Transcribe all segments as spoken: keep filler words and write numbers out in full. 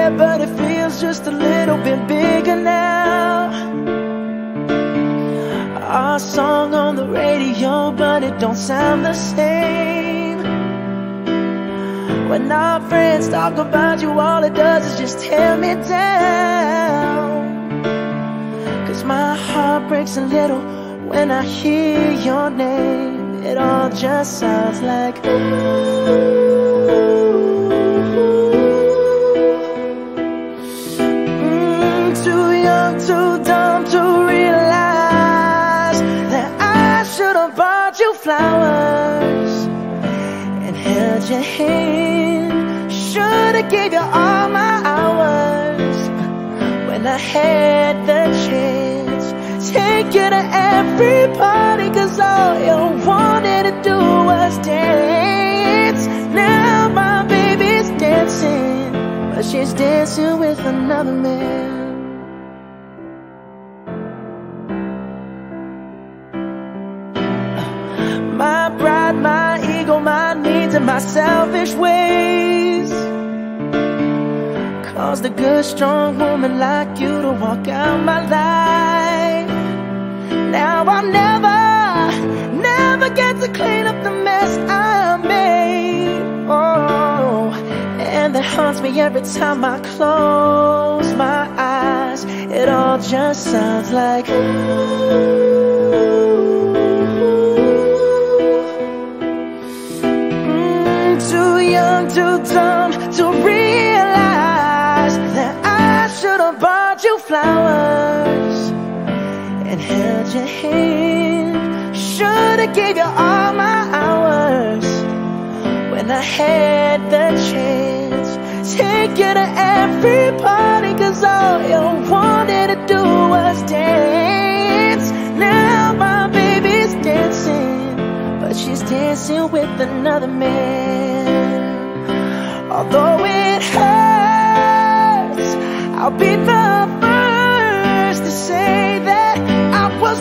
yeah, but it feels just a little bit bigger now. Our song on the radio, but it don't sound the same. When our friends talk about you, all it does is just tear me down. Cause my heart breaks a little when I hear your name. It all just sounds like ooh. Too dumb to realize that I should have bought you flowers and held your hand. Should have gave you all my hours when I had the chance. Take you to every party, cause all you wanted to do was dance. Now my baby's dancing, but she's dancing with another man. My pride, my ego, my needs, and my selfish ways caused a good, strong woman like you to walk out my life. Now I'll never, never get to clean up the mess I made. Oh, and that haunts me every time I close my eyes. It all just sounds like ooh. Too young, too dumb to realize that I should have bought you flowers and held your hand. Should have gave you all my hours when I had the chance. Take you to every party, cause all you wanted to do was dance. Now my baby's dancing, but she's dancing with another man. Although it hurts, I'll be the first to say that I was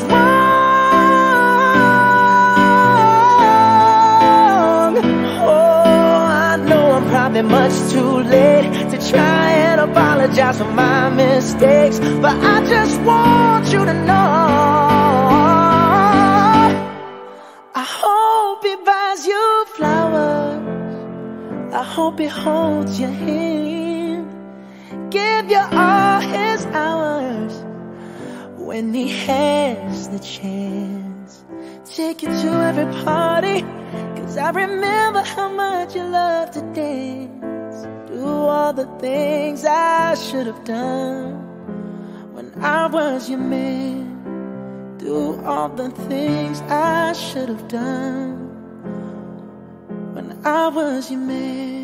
wrong. Oh, I know I'm probably much too late to try and apologize for my mistakes, but I just want you to know I hope he buys you flowers. I hope he holds your hand, give you all his hours when he has the chance. Take you to every party, cause I remember how much you love to dance. Do all the things I should have done when I was your man. Do all the things I should have done when I was your man.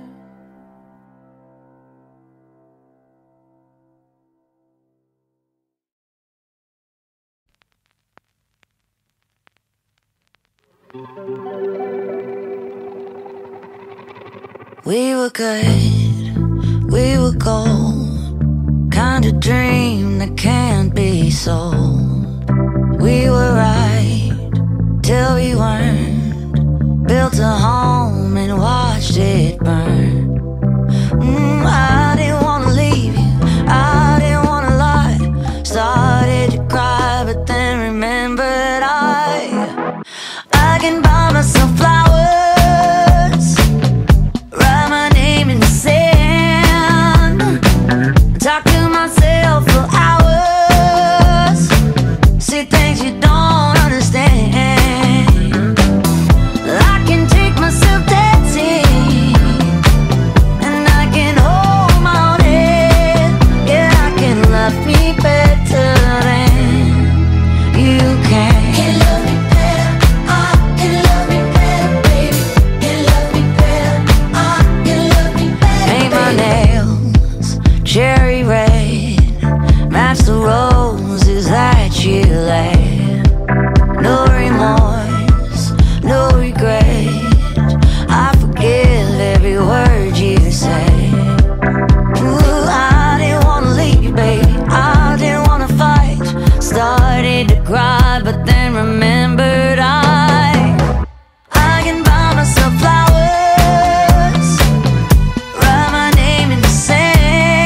We were good, we were gold, kind of dream that can't be sold. We were right till we weren't, built a home and watched it burn. mm, I didn't wanna leave you, I didn't wanna lie. Started to cry, but then remembered I I can buy myself flowers, write my name in the sand, talk to myself for hours, see things you don't understand. I can take myself dancing, and I can hold my own head. Yeah, I can love me better than you can. Can love me better, I can love me better, baby. Can love me better, I can love me better. Paint my nails cherry red, match the roses that you laid. No remorse, no regret, I forgive every word you say. Ooh, I didn't wanna leave you, baby, I didn't wanna fight. Started to cry, but then remembered I I can buy myself flowers, write my name in the sand,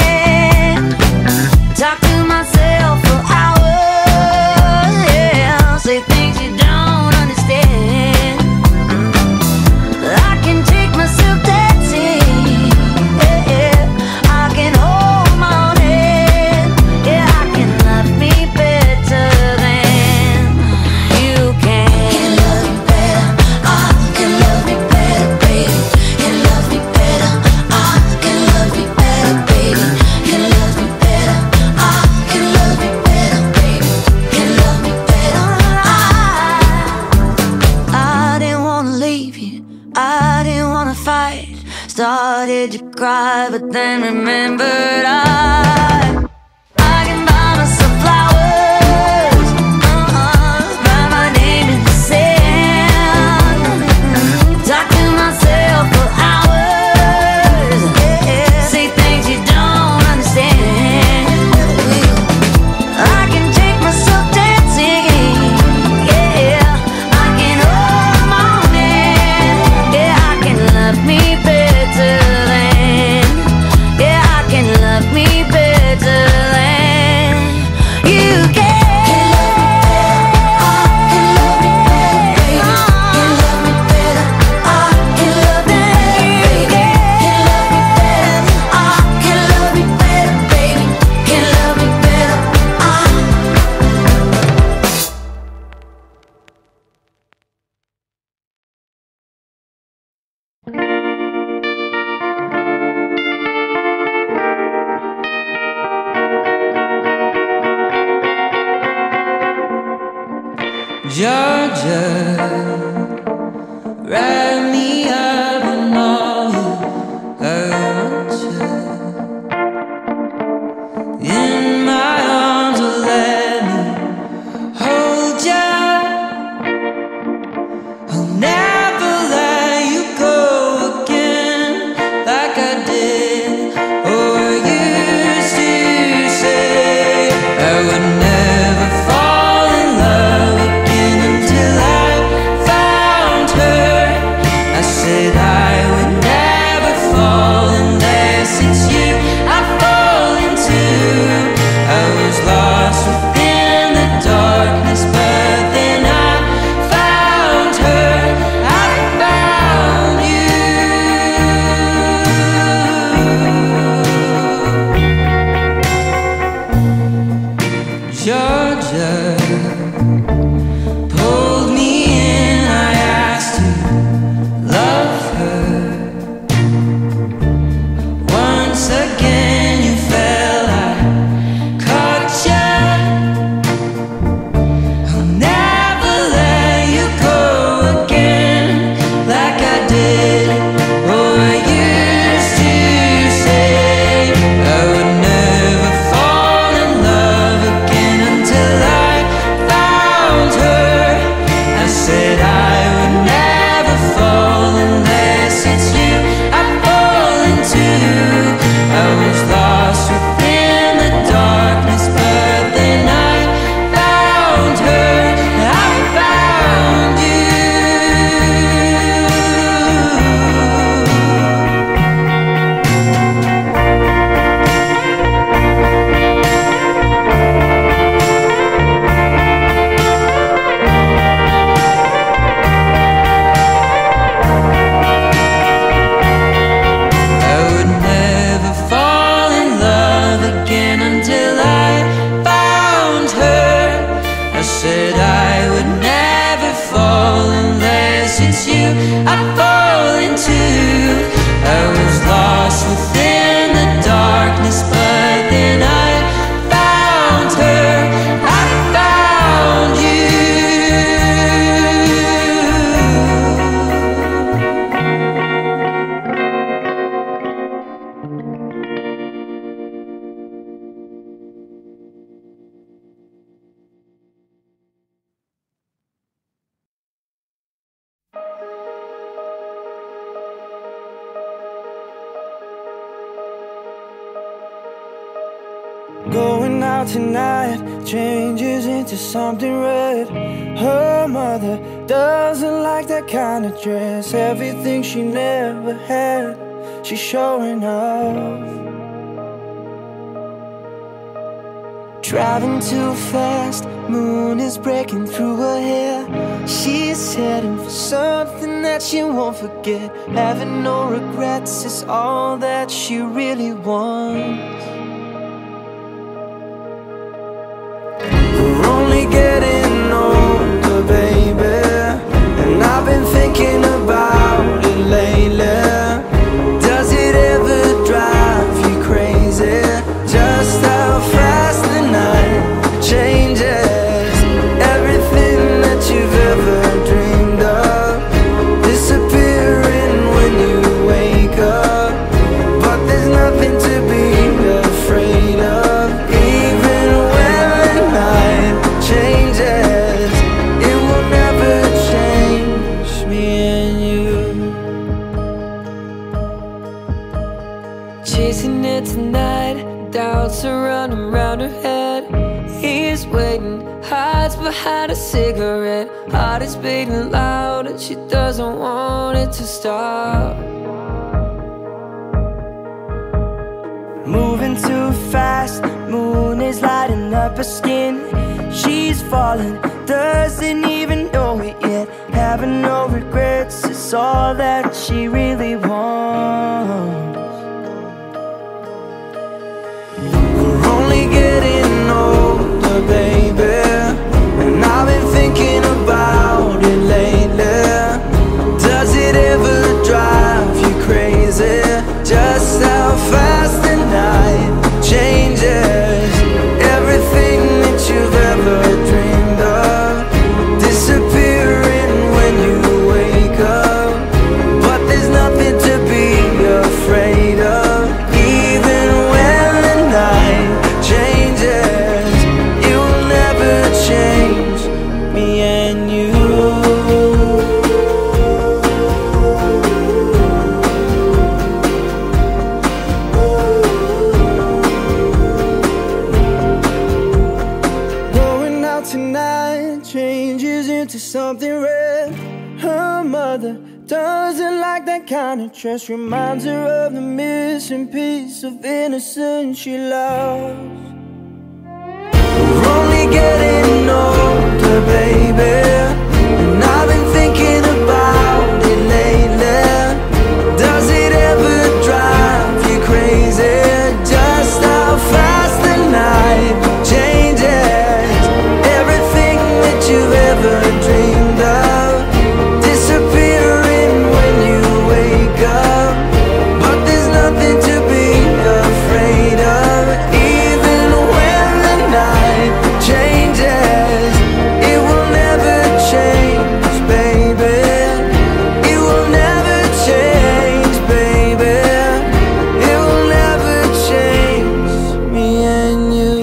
Georgia, wrap me up in all you want you. In my arms, oh, let me hold ya. I'll never let you go again like I did or used to say. I would never fall in love again until I found her. I said I would never fall unless it's you I fall into. I was lost within the darkness, but then I found her. I found you. Georgia pulled me in, I asked to love her. Once again you fell, I caught ya. I'll never let you go again like I did or I used to say. I would never fall in love again until I found her. I said I would never fall unless it's you I fall into. I was lost within the darkness, but then I found her. I found you. I would never fall in love again until I found her. I said I would never fall unless it's you I fall into. I was lost within the darkness, but then I found her. I found you. Going out tonight changes into something red. Her mother doesn't like that kind of dress. Everything she never had, she's showing off. Driving too fast, moon is breaking through her hair. She's heading for something that she won't forget. Having no regrets is all that she really wants. We're only getting older, baby, and I've been thinking about it lately. Does it ever drive you crazy? Just how fast the night changes. Everything that you've ever dreamed of disappearing when you wake up. But there's nothing to be afraid of. Even when the night changes, it will never change me and you. Chasing it tonight, doubts are running round her head. He's waiting, hides behind a cigarette. Heart is beating loud and she doesn't want it to stop. Moving too fast, moon is lighting up her skin. She's falling, doesn't even know it yet. Having no regrets is all that she really wants. We're only getting older, baby, and I've been thinking about it lately. Does it ever drive you crazy? Just how fast the night changes. Everything that you've ever dreamed of something red. Her mother doesn't like that kind of dress. Reminds her of the missing piece of innocence she lost. We're only getting older, baby, and I've been thinking about it lately. Does it ever drive you crazy? Just how fast the night changes. Everything that you've ever dreamed of disappearing when you wake up. But there's nothing to be afraid of. Even when the night changes, it will never change, baby. It will never change, baby. It will never change me and you.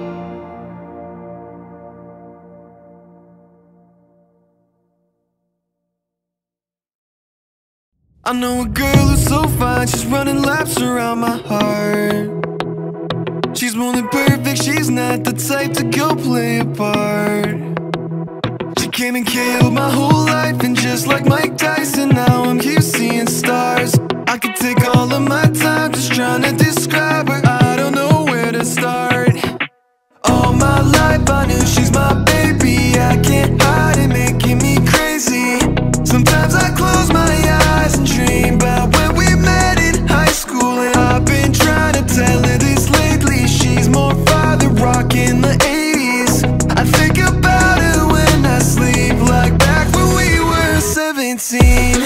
I know a girl who's so fine, she's running laps around my heart. She's more than perfect, she's not the type to go play a part. She came and killed my whole life, and just like Mike Tyson, now I'm here seeing stars. I could take all of my time just trying to describe her, I don't know where to start. All my life I knew she's my baby, I can't hide it, making me crazy. Sometimes I close my eyes and dream about when we met in high school, and I've been trying to tell her this lately. She's more father rock in the eighties. I think about her when I sleep, like back when we were seventeen.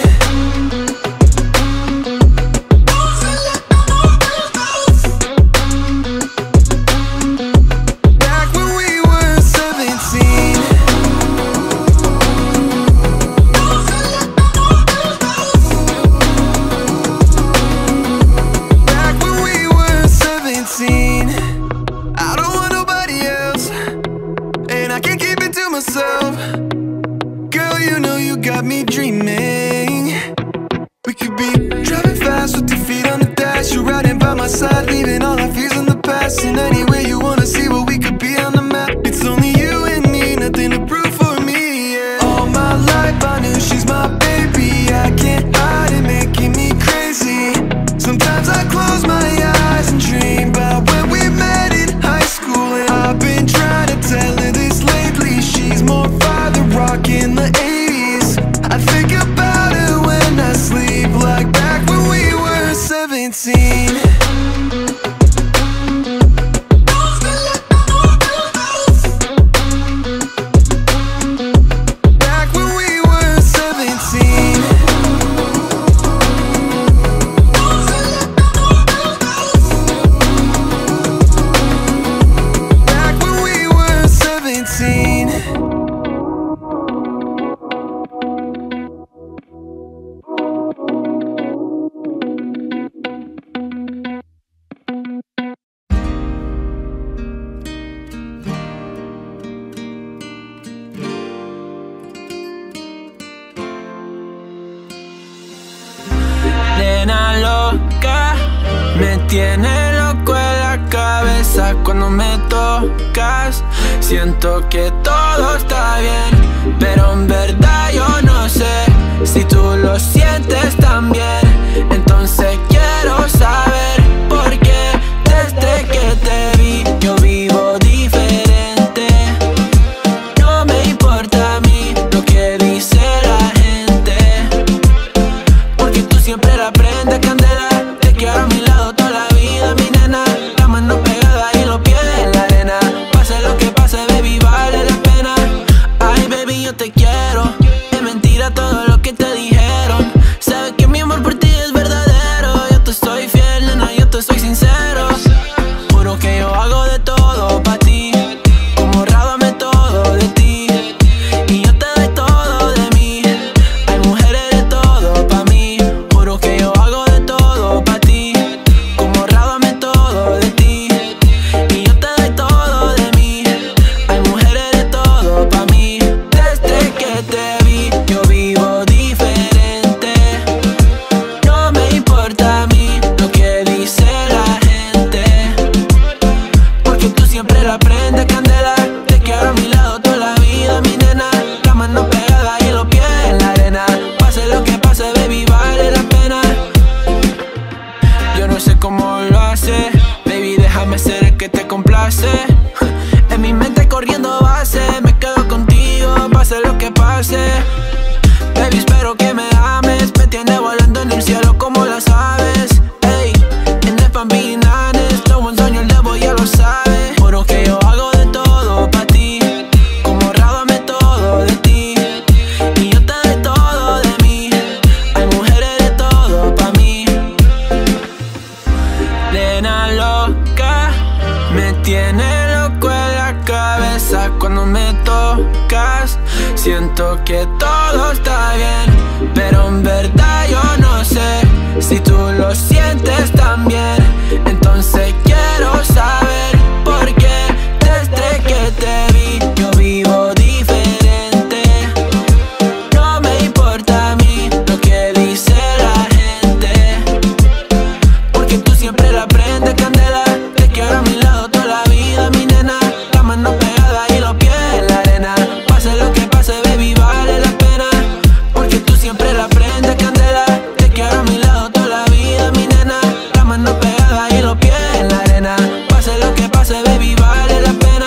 Girl, you know you got me dreaming. We could be driving fast with your feet on the dash. You're riding by my side, leaving all our fears in the past. And anywhere you wanna see what we could be on the map. It's only you and me, nothing to prove for me, yeah. All my life I knew she's my baby, I can't hide it, making me crazy. Sometimes I close my eyes and dream about when we met in high school, and I've been trying to tell her this lately. She's more father rock in the eighties. I think about her when I sleep, like back when we were seventeen. Nena loca, me tiene loco en la cabeza cuando me tocas. Siento que todo está bien, pero en verdad yo no sé si tú lo sientes también. Entonces quiero saber por qué desde que te vi yo vivo diferente. No me importa a mí lo que dice la gente, porque tú siempre la prendes candela. Te quiero a mi lado toda la vida, mi nena. La mano pegada y los pies en la arena. Pase lo que pase, baby, vale la pena. Ay, baby, yo te quiero. Es mentira todo lo que te dijeron. Sabes que mi amor por ti es verdadero. Yo te soy fiel, nena, que te complace. En mi mente corriendo base, me quedo contigo, pase lo que pase. Baby, espero que me ames, me tiene volando en el cielo como las aves. Ey, en el Bambinanes, todo un sueño el debo ya lo sabe. Juro que yo hago de todo pa' ti, como rábame todo de ti. Y yo te doy todo de mí, hay mujeres de todo pa' mí. Nena loca, me tiene loco en la cabeza cuando me tocas. Siento que todo está bien, pero en verdad yo no sé si tú lo sientes también. Entonces quiero saber por qué desde que te vi yo vivo diferente. No me importa a mí lo que dice la gente, porque tú siempre la prendes candela. Te quiero a mi lado toda la vida, mi nena. La mano pegada y los pies en la arena. Pase lo que pase, baby, vale la pena, porque tú siempre la prendes candela. Te quiero a mi lado toda la vida, mi nena. La mano pegada y los pies en la arena. Pase lo que pase, baby, vale la pena.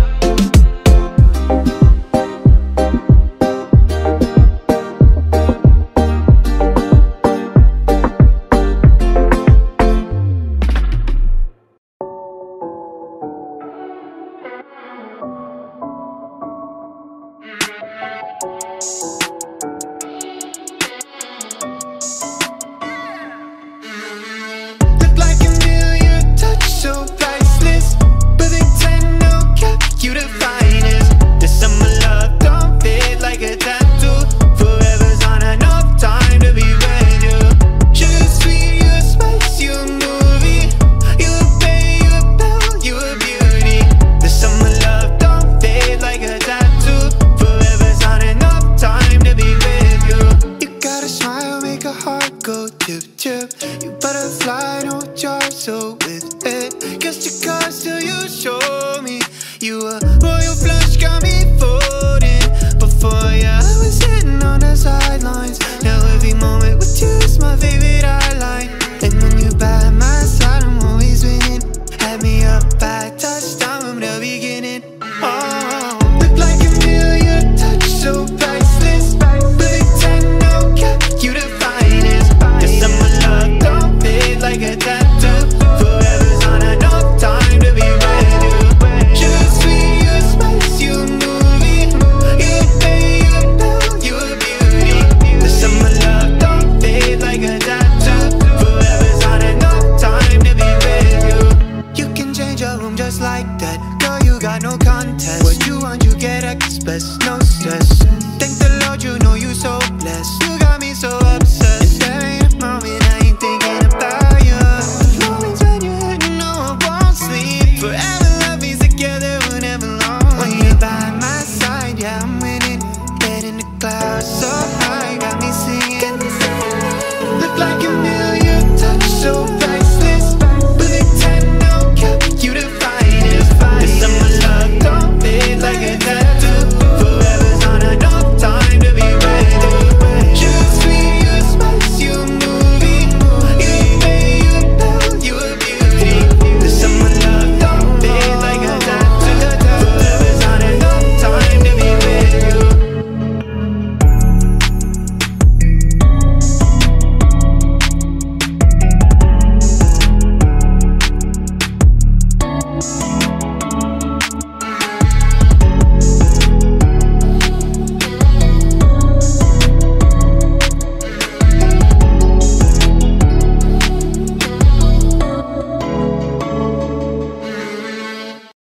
Look like a million, touch so priceless. But they tend no cap, you the finest. The summer love don't fade like a tattoo. Forever's not enough time to be with you. Sugar sweet, you a spice, you a movie. You a bay, you a belle, you a beauty. The summer love don't fade like a tattoo. Forever's not enough time to be with you. You got a smile, make a heart go tip tip. You butterfly, no jar, so with it. Kissed your cards till you show me. You a royal flush, got me folding. Before ya, I was sitting on the sidelines. Now every moment with you is my favorite highlight. And when you by my side, I'm always winning. Had me up by touchdown from the beginning. Oh, look like a million, touch so priceless. But they tend no cap, you the finest. The summer love don't fade like a tattoo. Forever's not enough time to be with you. Sugar sweet, you a spice, you a movie. You a bay, you a belle, you a beauty. The summer love don't fade like a tattoo. Forever's not enough time to be with you. You can change your room just like that. Girl, you got no contest. What you want, you get express, no stress. Thank the Lord, you know you so blessed. You